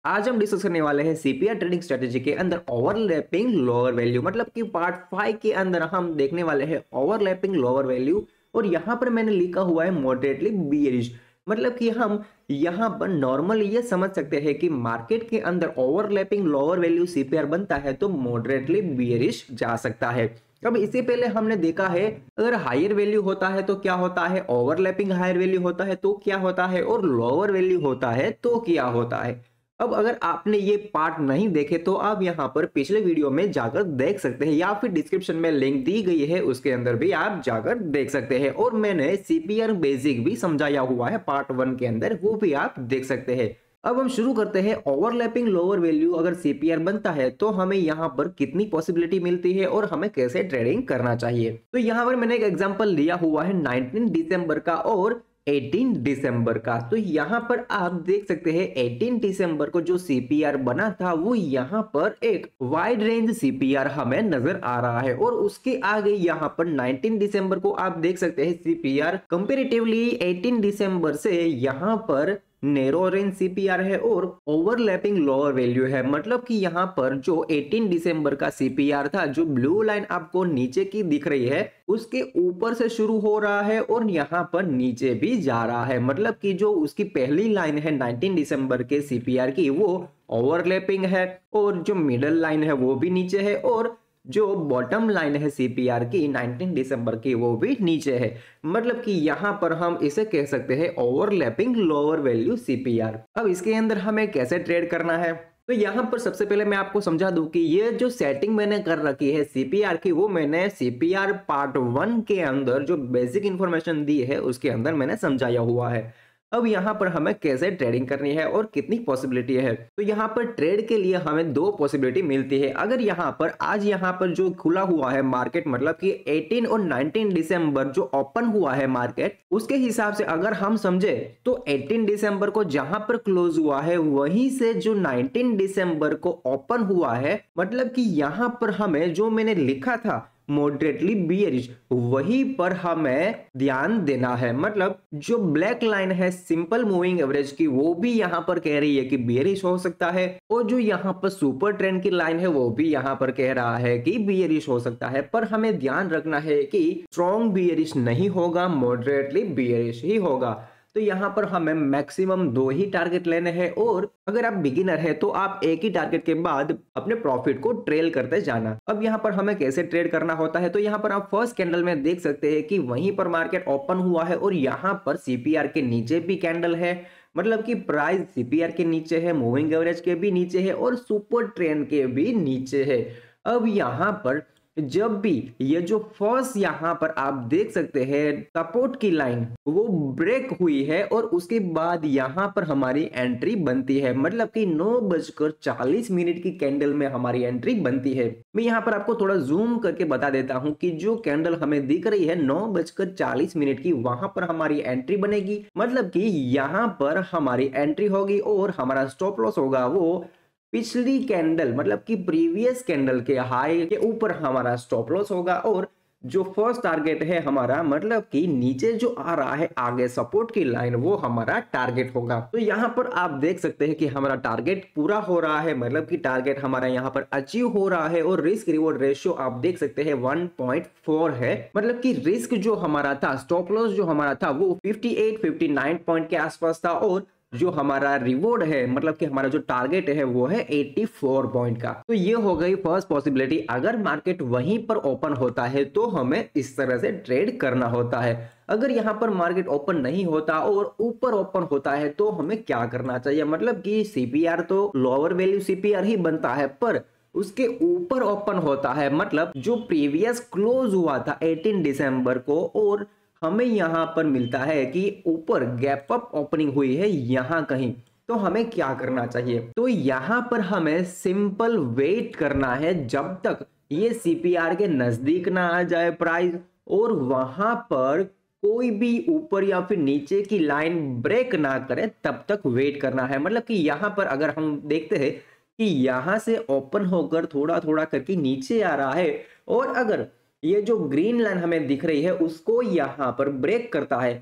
आज हम डिस्कस करने वाले हैं सीपीआर ट्रेडिंग स्ट्रेटेजी के अंदर ओवरलैपिंग लोअर वैल्यू। मतलब कि पार्ट 5 के अंदर हम देखने वाले हैं ओवरलैपिंग लोअर वैल्यू। और यहाँ पर मैंने लिखा हुआ है मॉडरेटली बियरिश। मतलब कि हम यहाँ पर नॉर्मल ये समझ सकते हैं कि मार्केट के अंदर ओवरलैपिंग लोअर वैल्यू सीपीआर बनता है तो मॉडरेटली बियरिश जा सकता है। अब इससे पहले हमने देखा है अगर हायर वैल्यू होता है तो क्या होता है, ओवरलैपिंग हायर वैल्यू होता है तो क्या होता है, और लोअर वैल्यू होता है तो क्या होता है। अब अगर आपने ये पार्ट नहीं देखे तो आप यहाँ पर पिछले वीडियो में जाकर देख सकते हैं या फिर डिस्क्रिप्शन में लिंक दी गई है, उसके अंदर भी आप जाकर देख सकते हैं। और मैंने सीपीआर बेसिक भी समझाया हुआ है पार्ट 1 के अंदर, वो भी आप देख सकते हैं। अब हम शुरू करते हैं। ओवरलैपिंग लोअर वैल्यू अगर सीपीआर बनता है तो हमें यहाँ पर कितनी पॉसिबिलिटी मिलती है और हमें कैसे ट्रेडिंग करना चाहिए। तो यहाँ पर मैंने एक एग्जांपल लिया हुआ है 19 दिसंबर का और 18 दिसंबर का। तो यहाँ पर आप देख सकते हैं 18 दिसंबर को जो सीपीआर बना था वो यहाँ पर एक वाइड रेंज सीपीआर हमें नजर आ रहा है। और उसके आगे यहाँ पर 19 दिसंबर को आप देख सकते हैं सीपीआर कंपेरेटिवली 18 दिसंबर से यहाँ पर नैरो रेंज सीपीआर है और ओवरलैपिंग लोअर वैल्यू है। मतलब कि यहाँ पर जो 18 दिसंबर का सीपीआर था, जो ब्लू लाइन आपको नीचे की दिख रही है, उसके ऊपर से शुरू हो रहा है और यहाँ पर नीचे भी जा रहा है। मतलब कि जो उसकी पहली लाइन है 19 दिसंबर के सीपीआर की वो ओवरलैपिंग है और जो मिडल लाइन है वो भी नीचे है और जो बॉटम लाइन है सीपीआर की 19 दिसंबर की वो भी नीचे है। मतलब कि यहाँ पर हम इसे कह सकते हैं ओवरलैपिंग लोअर वैल्यू सीपीआर। अब इसके अंदर हमें कैसे ट्रेड करना है, तो यहाँ पर सबसे पहले मैं आपको समझा दूं कि ये जो सेटिंग मैंने कर रखी है सीपीआर की, वो मैंने सीपीआर पार्ट 1 के अंदर जो बेसिक इंफॉर्मेशन दी है उसके अंदर मैंने समझाया हुआ है। अब यहाँ पर हमें कैसे ट्रेडिंग करनी है और कितनी पॉसिबिलिटी है, तो यहाँ पर ट्रेड के लिए हमें दो पॉसिबिलिटी मिलती है। अगर यहाँ पर आज यहाँ पर जो खुला हुआ है मार्केट, मतलब कि 18 और 19 दिसंबर जो ओपन हुआ है मार्केट, उसके हिसाब से अगर हम समझे तो 18 दिसंबर को जहां पर क्लोज हुआ है वहीं से जो 19 दिसंबर को ओपन हुआ है, मतलब कि यहाँ पर हमें जो मैंने लिखा था मॉडरेटली बियरिश, वहीं पर हमें ध्यान देना है। मतलब जो ब्लैक लाइन है सिंपल मूविंग एवरेज की, वो भी यहाँ पर कह रही है कि बियरिश हो सकता है, और जो यहाँ पर सुपर ट्रेंड की लाइन है वो भी यहाँ पर कह रहा है कि बियरिश हो सकता है। पर हमें ध्यान रखना है कि स्ट्रॉन्ग बियरिश नहीं होगा, मॉडरेटली बियरिश ही होगा। तो यहाँ पर हमें मैक्सिमम 2 ही टारगेट लेने हैं और अगर आप बिगिनर है तो आप एक ही टारगेट के बाद अपने प्रॉफिट को ट्रेल करते जाना। अब यहाँ पर हमें कैसे ट्रेड करना होता है, तो यहाँ पर आप फर्स्ट कैंडल में देख सकते हैं कि वहीं पर मार्केट ओपन हुआ है और यहाँ पर सीपीआर के नीचे भी कैंडल है। मतलब कि प्राइस सीपीआर के नीचे है, मूविंग एवरेज के भी नीचे है और सुपर ट्रेंड के भी नीचे है। अब यहाँ पर जब भी ये जो फर्स्ट यहाँ पर आप देख सकते हैं सपोर्ट की लाइन वो ब्रेक हुई है और उसके बाद यहाँ पर हमारी एंट्री बनती है। मतलब कि 9:40 की कैंडल में हमारी एंट्री बनती है। मैं यहाँ पर आपको थोड़ा जूम करके बता देता हूँ कि जो कैंडल हमें दिख रही है 9:40 की, वहां पर हमारी एंट्री बनेगी। मतलब कि यहाँ पर हमारी एंट्री होगी और हमारा स्टॉप लॉस होगा वो पिछली कैंडल, मतलब कि प्रीवियस कैंडल के हाई के ऊपर हमारा स्टॉप लॉस होगा। और जो फर्स्ट टारगेट है हमारा, मतलब कि नीचे जो आ रहा है आगे सपोर्ट की लाइन, वो हमारा टारगेट होगा। तो यहाँ पर आप देख सकते हैं कि हमारा टारगेट पूरा हो रहा है, मतलब कि टारगेट हमारा यहाँ पर अचीव हो रहा है। और रिस्क रिवॉर्ड रेशियो आप देख सकते हैं 1.4 है। मतलब कि रिस्क जो हमारा था, स्टॉप लॉस जो हमारा था वो 58-59 पॉइंट के आसपास था और जो हमारा रिवॉर्ड है, मतलब कि हमारा जो टारगेट है वो है 84 पॉइंट का। तो ये हो गई फर्स्ट पॉसिबिलिटी। अगर मार्केट वहीं पर ओपन होता है तो हमें इस तरह से ट्रेड करना होता है। अगर यहाँ पर मार्केट ओपन नहीं होता और ऊपर ओपन होता है तो हमें क्या करना चाहिए, मतलब कि सीपीआर तो लोअर वैल्यू सीपीआर ही बनता है पर उसके ऊपर ओपन होता है। मतलब जो प्रीवियस क्लोज हुआ था 18 दिसंबर को और हमें यहाँ पर मिलता है कि ऊपर गैप अप ओपनिंग हुई है यहाँ कहीं, तो हमें क्या करना चाहिए, तो यहाँ पर हमें सिंपल वेट करना है जब तक ये सीपीआर के नजदीक ना आ जाए प्राइस और वहां पर कोई भी ऊपर या फिर नीचे की लाइन ब्रेक ना करे, तब तक वेट करना है। मतलब कि यहाँ पर अगर हम देखते हैं कि यहाँ से ओपन होकर थोड़ा थोड़ा करके नीचे आ रहा है और अगर ये जो ग्रीन लाइन हमें दिख रही है उसको यहाँ पर ब्रेक करता है,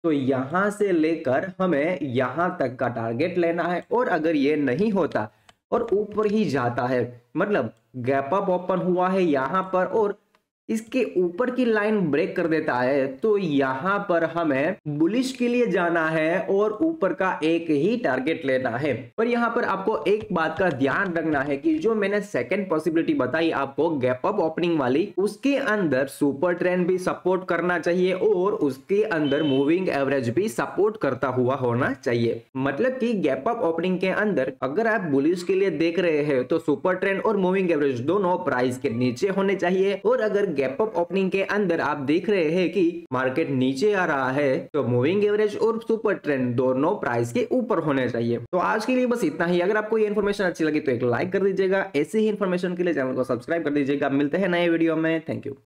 तो यहां से लेकर हमें यहां तक का टारगेट लेना है, और अगर ये नहीं होता और ऊपर ही जाता है, मतलब गैप अप ओपन हुआ है यहां पर और इसके ऊपर की लाइन ब्रेक कर देता है, तो यहां पर हमें बुलिश के लिए जाना है और ऊपर का एक ही टारगेट लेना है। पर यहां पर आपको एक बात का ध्यान रखना है कि जो मैंने सेकंड पॉसिबिलिटी बताई आपको गैप अप ओपनिंग वाली, उसके अंदर सुपर ट्रेंड भी सपोर्ट करना चाहिए और उसके अंदर मूविंग एवरेज भी सपोर्ट करता हुआ होना चाहिए। मतलब कि गैप अप ओपनिंग के अंदर अगर आप बुलिश के लिए देख रहे हैं तो सुपर ट्रेंड और मूविंग एवरेज दोनों प्राइस के नीचे होने चाहिए, और अगर गैप अप ओपनिंग के अंदर आप देख रहे हैं कि मार्केट नीचे आ रहा है तो मूविंग एवरेज और सुपर ट्रेंड दोनों प्राइस के ऊपर होने चाहिए। तो आज के लिए बस इतना ही। अगर आपको ये इन्फॉर्मेशन अच्छी लगी तो एक लाइक कर दीजिएगा, ऐसे ही इन्फॉर्मेशन के लिए चैनल को सब्सक्राइब कर दीजिएगा। मिलते हैं नए वीडियो में। Thank you.